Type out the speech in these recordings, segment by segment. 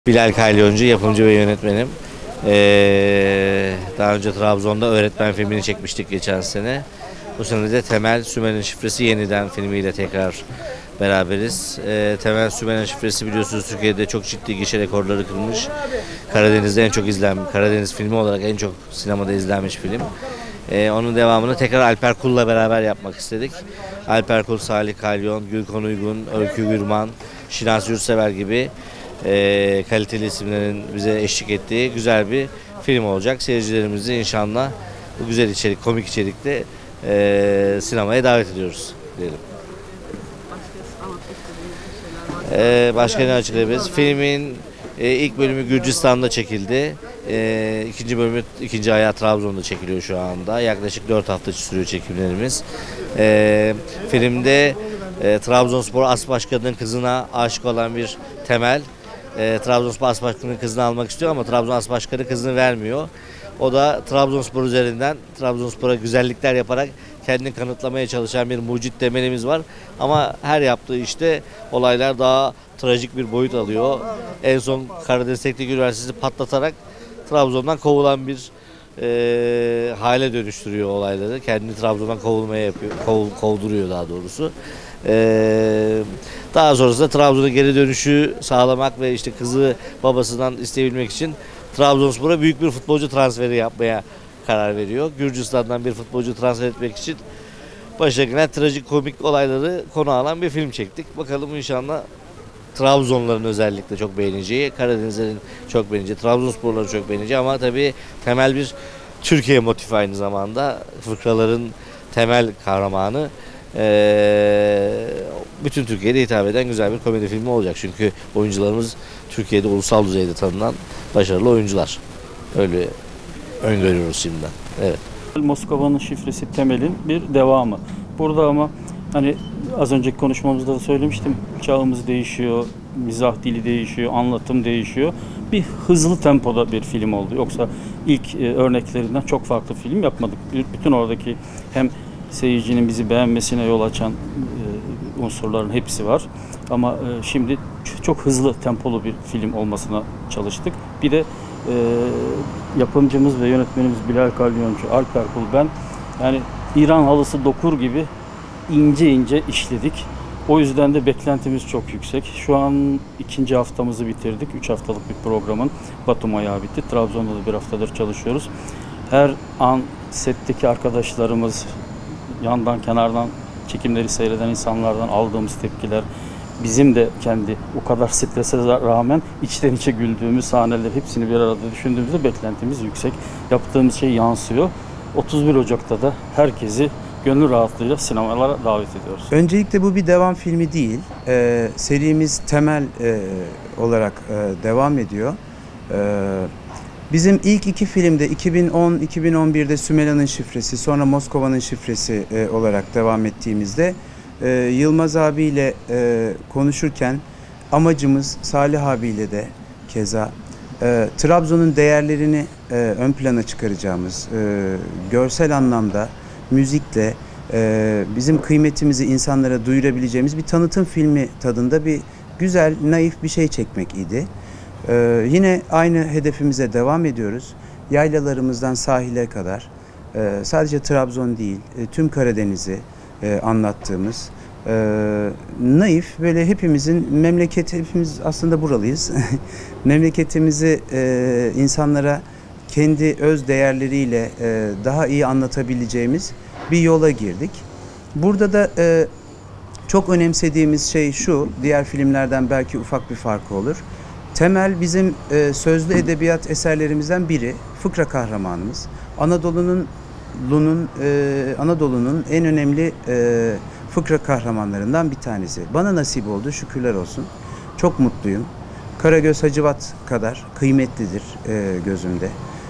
Bilal Kalyoncu, yapımcı ve yönetmenim. Daha önce Trabzon'da Öğretmen filmini çekmiştik geçen sene. Bu sene de Temel Sümer'in Şifresi yeniden filmiyle tekrar beraberiz. Temel Sümer'in Şifresi biliyorsunuz Türkiye'de çok ciddi gişe rekorları kırmış. Karadeniz'de en çok izlenmiş, Karadeniz filmi olarak en çok sinemada izlenmiş film. Onun devamını tekrar Alper Kul'la beraber yapmak istedik. Alper Kul, Salih Kalyon, Gülkan Uygun, Öykü Gürman, Şinas Yurtsever gibi kaliteli isimlerin bize eşlik ettiği güzel bir film olacak. Seyircilerimizi inşallah bu güzel içerik, komik içerikte sinemaya davet ediyoruz diyelim. Başka ne açıklayabiliriz? Filmin ilk bölümü Gürcistan'da çekildi. İkinci bölümü, ikinci ayağı Trabzon'da çekiliyor şu anda. Yaklaşık 4 hafta sürüyor çekimlerimiz. Filmde Trabzonspor As Başkanı'nın kızına aşık olan bir Temel, Trabzonspor As Başkanı'nın kızını almak istiyor ama Trabzon As Başkanı kızını vermiyor. O da Trabzonspor üzerinden Trabzonspor'a güzellikler yaparak kendini kanıtlamaya çalışan bir mucit Temel'imiz var. Ama her yaptığı işte olaylar daha trajik bir boyut alıyor. En son Karadeniz Teknik Üniversitesi patlatarak Trabzon'dan kovulan bir hale dönüştürüyor olayları. Kendini Trabzon'dan kovulmaya yapıyor, kovduruyor daha doğrusu. Daha sonrasında Trabzon'a geri dönüşü sağlamak ve işte kızı babasından isteyebilmek için Trabzonspor'a büyük bir futbolcu transferi yapmaya karar veriyor. Gürcistan'dan bir futbolcu transfer etmek için başına gelen trajik komik olayları konu alan bir film çektik. Bakalım inşallah Trabzonların özellikle çok beğeneceği, Karadenizlerin çok beğeneceği, Trabzonsporların çok beğeneceği ama tabii temel bir Türkiye motifi aynı zamanda. Fıkraların temel kahramanı. Bütün Türkiye'de hitap eden güzel bir komedi filmi olacak. Çünkü oyuncularımız Türkiye'de ulusal düzeyde tanınan başarılı oyuncular. Öyle öngörüyoruz şimdiden. Evet. Moskova'nın Şifresi Temel'in bir devamı. Burada ama hani az önceki konuşmamızda da söylemiştim. Çağımız değişiyor, mizah dili değişiyor, anlatım değişiyor. Bir hızlı tempoda bir film oldu. Yoksa ilk örneklerinden çok farklı film yapmadık. Bütün oradaki hem seyircinin bizi beğenmesine yol açan unsurların hepsi var. Ama şimdi çok hızlı tempolu bir film olmasına çalıştık. Bir de yapımcımız ve yönetmenimiz Bilal Kalyoncu, Alper Kul, ben yani İran halısı dokur gibi ince ince işledik. O yüzden de beklentimiz çok yüksek. Şu an 2. haftamızı bitirdik. 3 haftalık bir programın Batum ayağı bitti. Trabzon'da da 1 haftadır çalışıyoruz. Her an setteki arkadaşlarımız, yandan kenardan çekimleri seyreden insanlardan aldığımız tepkiler, bizim de kendi o kadar strese rağmen içten içe güldüğümüz sahneler hepsini bir arada düşündüğümüzde beklentimiz yüksek. Yaptığımız şey yansıyor. 31 Ocak'ta da herkesi gönül rahatlığıyla sinemalara davet ediyoruz. Öncelikle bu bir devam filmi değil. Serimiz Temel olarak devam ediyor. Bizim ilk 2 filmde 2010-2011'de Sümela'nın Şifresi, sonra Moskova'nın Şifresi olarak devam ettiğimizde Yılmaz abiyle konuşurken amacımız Salih abiyle de keza Trabzon'un değerlerini ön plana çıkaracağımız, görsel anlamda müzikle bizim kıymetimizi insanlara duyurabileceğimiz bir tanıtım filmi tadında bir güzel, naif bir şey çekmek idi. Yine aynı hedefimize devam ediyoruz. Yaylalarımızdan sahile kadar sadece Trabzon değil, tüm Karadeniz'i anlattığımız naif, böyle hepimizin memleketi, hepimiz aslında buralıyız. Memleketimizi insanlara kendi öz değerleriyle daha iyi anlatabileceğimiz bir yola girdik. Burada da çok önemsediğimiz şey şu, diğer filmlerden belki ufak bir farkı olur. Temel bizim sözlü edebiyat eserlerimizden biri, fıkra kahramanımız. Anadolu'nun en önemli fıkra kahramanlarından bir tanesi. Bana nasip oldu, şükürler olsun. Çok mutluyum. Karagöz Hacivat kadar kıymetlidir gözümde.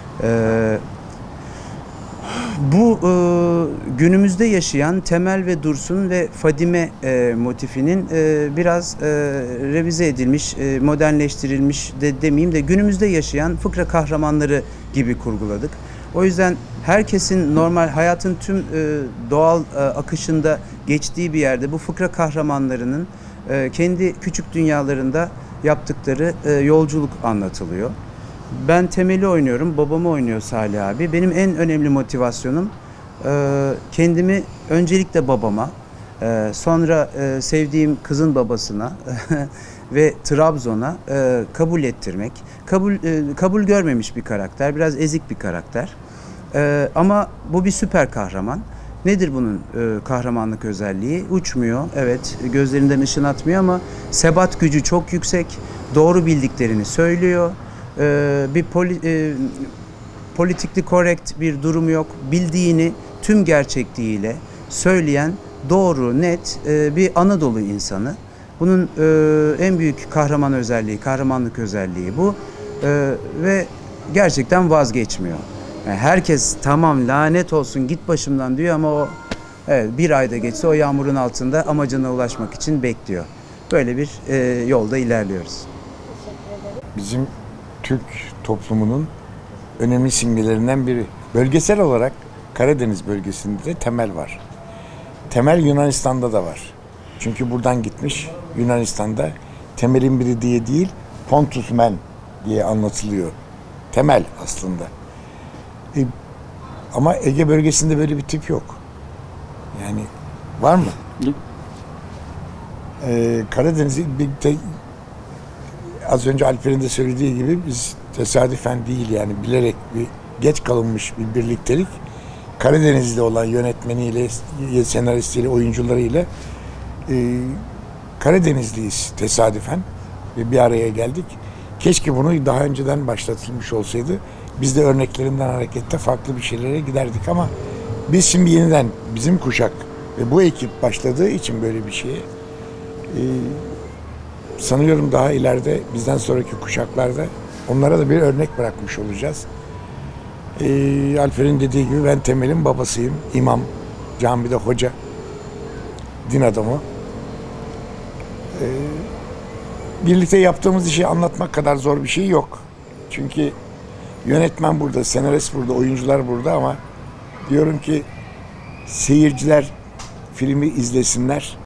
Bu günümüzde yaşayan Temel ve Dursun ve Fadime motifinin biraz revize edilmiş, modernleştirilmiş de demeyeyim de günümüzde yaşayan fıkra kahramanları gibi kurguladık. O yüzden herkesin normal hayatın tüm doğal akışında geçtiği bir yerde bu fıkra kahramanlarının kendi küçük dünyalarında yaptıkları yolculuk anlatılıyor. Ben Temel'i oynuyorum, babamı oynuyor Salih abi. Benim en önemli motivasyonum kendimi öncelikle babama, sonra sevdiğim kızın babasına ve Trabzon'a kabul ettirmek. Kabul görmemiş bir karakter, biraz ezik bir karakter. Ama bu bir süper kahraman. Nedir bunun kahramanlık özelliği? Uçmuyor, evet, gözlerinden ışın atmıyor ama sebat gücü çok yüksek, doğru bildiklerini söylüyor. Bir politikli correct bir durumu yok. Bildiğini tüm gerçekliğiyle söyleyen doğru, net bir Anadolu insanı. Bunun en büyük kahraman özelliği, kahramanlık özelliği bu. Ve gerçekten vazgeçmiyor. Yani herkes tamam lanet olsun git başımdan diyor ama o evet, bir ayda geçse o yağmurun altında amacına ulaşmak için bekliyor. Böyle bir yolda ilerliyoruz. Bizim Türk toplumunun önemli simgelerinden biri. Bölgesel olarak Karadeniz bölgesinde de Temel var. Temel Yunanistan'da da var. Çünkü buradan gitmiş Yunanistan'da Temel'in biri diye değil Pontus Men diye anlatılıyor. Temel aslında. Ama Ege bölgesinde böyle bir tip yok. Yani var mı? Karadeniz'i az önce Alper'in de söylediği gibi biz tesadüfen değil yani bilerek bir geç kalınmış bir birliktelik. Karadeniz'de olan yönetmeniyle, senaristiyle, oyuncularıyla Karadenizliyiz tesadüfen ve bir araya geldik. Keşke bunu daha önceden başlatılmış olsaydı. Biz de örneklerinden hareketle farklı bir şeylere giderdik ama biz şimdi yeniden bizim kuşak ve bu ekip başladığı için böyle bir şeye sanıyorum daha ileride bizden sonraki kuşaklarda onlara da bir örnek bırakmış olacağız. Alper'in dediği gibi ben Temel'in babasıyım. İmam, camide hoca, din adamı. Birlikte yaptığımız işi anlatmak kadar zor bir şey yok. Çünkü yönetmen burada, senarist burada, oyuncular burada ama diyorum ki seyirciler filmi izlesinler.